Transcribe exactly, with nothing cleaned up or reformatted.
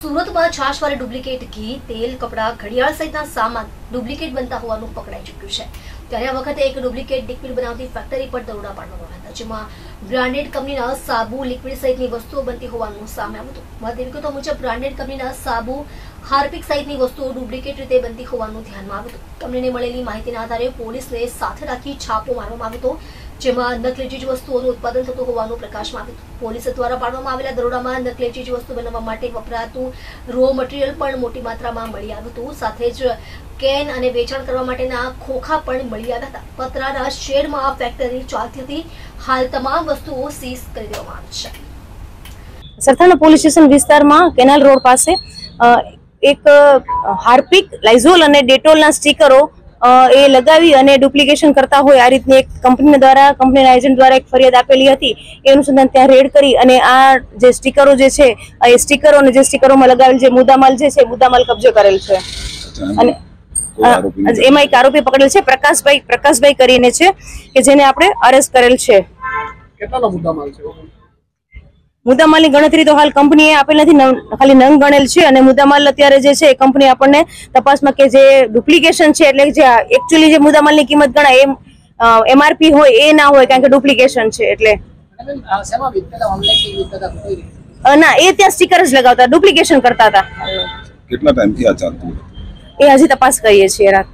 સુરતમાં છાશવાળે ડુપ્લિકેટ ઘી, તેલ, કપડા, ઘડિયાળ સહિતના સામાન ડુપ્લિકેટ બનતા હોવાનું પકડાઈ ચૂક્યું છે। ત્યારે આ વખતે એક ડુપ્લિકેટ લિક્વિડ બનાવતી ફેક્ટરી પર દરોડા પાડવામાં આવ્યા હતા, જેમાં બ્રાન્ડેડ કંપનીના સાબુ, લિક્વિડ સહિતની વસ્તુઓ બનતી હોવાનું સામે આવ્યું હતું। મળતી વિગતો મુજબ બ્રાન્ડેડ કંપનીના સાબુ, હાર્પિક સહિતની વસ્તુઓ ડુપ્લિકેટ રીતે બનતી હોવાનું ધ્યાનમાં આવ્યું હતું। કંપનીને મળેલી માહિતીના આધારે પોલીસને સાથે રાખી છાપો મારવામાં આવ્યો હતો, જેમાં નકલી ચીજ વસ્તુઓનું ઉત્પાદન થતું હોવાનું પ્રકાશમાં આવ્યું હતું। પોલીસ દ્વારા પાડવામાં આવેલા દરોડામાં નકલી ચીજ વસ્તુ બનાવવા માટે વપરાતું રો મટીરિયલ પણ મોટી માત્રામાં મળી આવ્યું હતું, સાથે જ કેન અને વેચાણ કરવા માટેના ખોખા પણ મળી આવ્યા હતા। પતરાના શેડમાં આ ફેક્ટરી ચાલતી હતી। હાલ તમામ વસ્તુઓ સીઝ કરી દેવામાં આવી છે। સરથાણા પોલીસ સ્ટેશન વિસ્તારમાં કેનાલ રોડ પાસે એક હાર્પિક, લાઇઝોલ અને ડેટોલના સ્ટીકરો એ લગાવી અને ડુપ્લિકેશન કરતા હોય આ રીતની એક કંપની દ્વારા કંપનીના એજન્ટ દ્વારા એક ફરિયાદ આપેલી હતી। એ અનુસંધાન ત્યાં રેડ કરી અને આ જે સ્ટીકરો જે છે એ સ્ટીકરો અને જે સ્ટીકરોમાં લગાવેલ જે મુદ્દામાલ જે છે મુદ્દામાલ કબજે કરેલ છે અને એમાં એક આરોપી પકડેલ છે, પ્રકાશભાઈ પ્રકાશભાઈ કરીને છે કે જેને આપણે અરેસ્ટ કરેલ છે। કેટલાનો મુદ્દામાલ છે? મુદ્દામાલની ગણતરી તો હાલ કંપનીએ આપેલ નથી, ખાલી નંગ ગણેલ છે અને મુદ્દામાલ અત્યારે જે છે કંપની આપણને તપાસમાં કે જે ડુપ્લિકેશન છે એટલે જે એકચ્યુઅલી જે મુદ્દામાલની કિંમત ગણાય એ એમઆરપી હોય એ ના હોય, કારણ કે ડુપ્લિકેશન છે એટલે ના એ ત્યાં સ્ટીકર જ લગાવતા, ડુપ્લિકેશન કરતા હતા। કેટલા ટાઈમથી આ ચાલતું? એ હજી તપાસ કરીએ છીએ રાત